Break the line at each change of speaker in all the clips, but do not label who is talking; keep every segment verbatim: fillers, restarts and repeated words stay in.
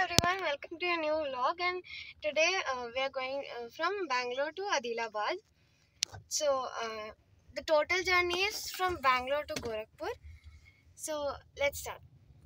everyone, welcome to a new vlog. And today uh, we are going uh, from Bangalore to Adilabad. So uh, the total journey is from Bangalore to Gorakhpur. So let's start.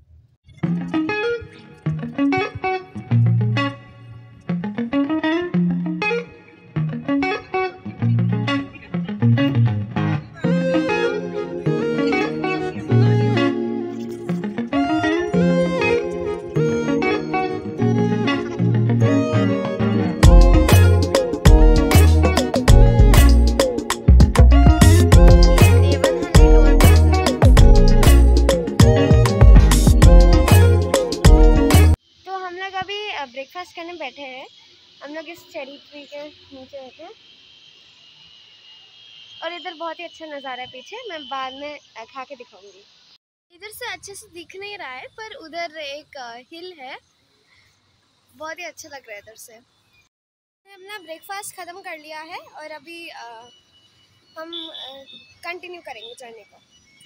Breakfast करने बैठे हैं हम लोग इस cherry tree के नीचे बैठे हैं और इधर बहुत ही अच्छा नज़ारा है पीछे। मैं बाद में खा के दिखाऊंगी। इधर से अच्छे से दिख नहीं रहा है पर उधर एक हिल है, बहुत ही अच्छा लग रहा है इधर से। हमने ब्रेकफास्ट ख़त्म कर लिया है और अभी आ, हम कंटिन्यू करेंगे जर्नी को।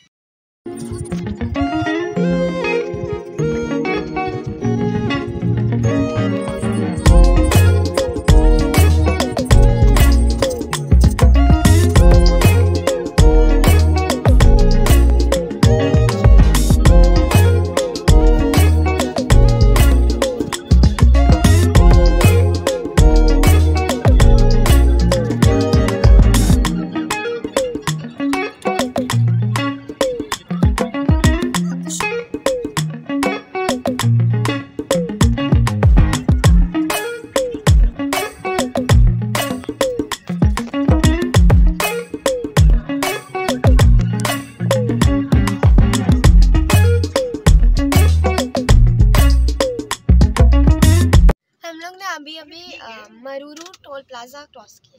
अभी अभी मरूरू टोल प्लाजा क्रॉस किया।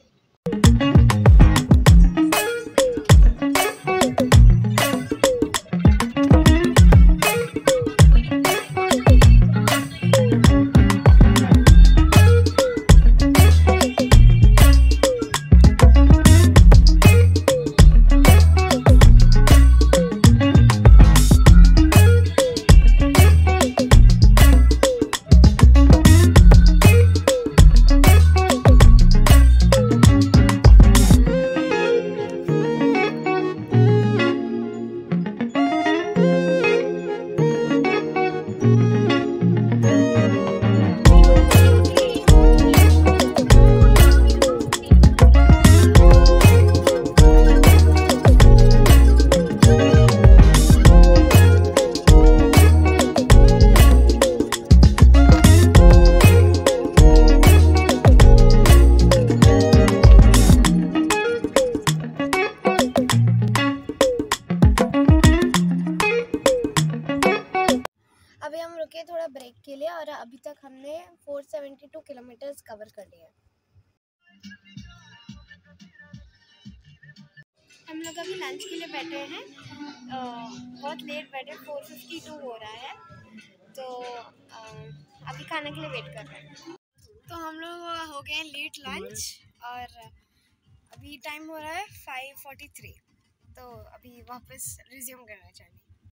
अभी हम रुके थोड़ा ब्रेक के लिए और अभी तक हमने चार सौ बहत्तर किलोमीटर्स कवर कर लिया। हम लोग अभी लंच के लिए बैठे हैं, आ, बहुत लेट बैठे, चार सौ बावन हो रहा है तो आ, अभी खाने के लिए वेट कर रहे हैं। तो हम लोग हो गए लेट लंच और अभी टाइम हो रहा है पाँच तैंतालीस, तो अभी वापस रिज्यूम करना चाहिए।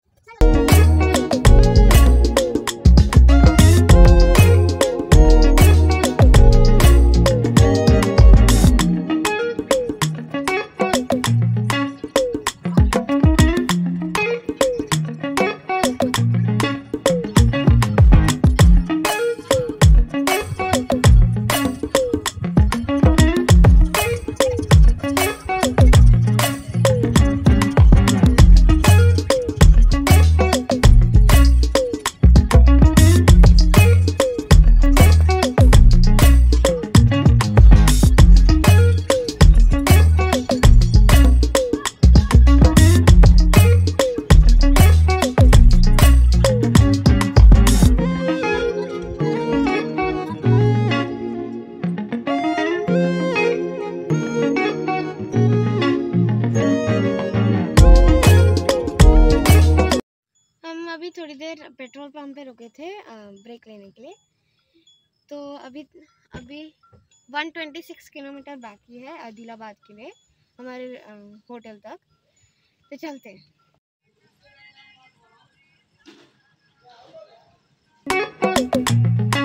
अभी थोड़ी देर पेट्रोल पंप पे रुके थे ब्रेक लेने के लिए, तो अभी अभी एक सौ छब्बीस किलोमीटर बाकी है आदिलाबाद के लिए हमारे होटल तक, तो चलते हैं।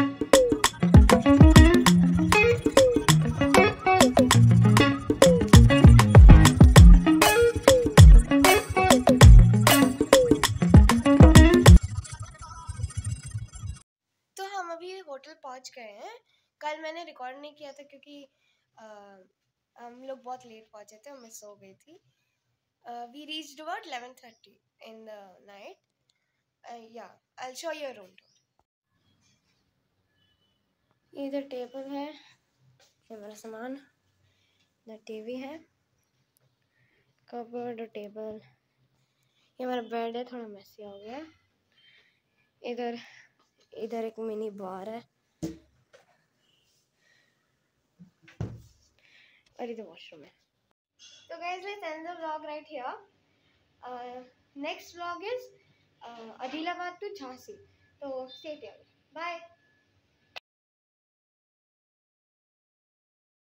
नहीं किया था क्योंकि uh, हम लोग बहुत लेट पहुंचे थे और मैं सो गई थी. We reached about eleven thirty in the night. Uh, yeah, I'll show you a room tour. इधर टेबल है, ये मेरा सामान, इधर टीवी है, कबर्ड और टेबल. ये मेरा बेड है, थोड़ा मैसी हो गया. इधर इधर एक मिनी बार है और इधर वॉशरूम है. तो guys, let's end the vlog right here. Uh, next vlog is uh, Adilabad to Jhansi. So stay tuned. Bye.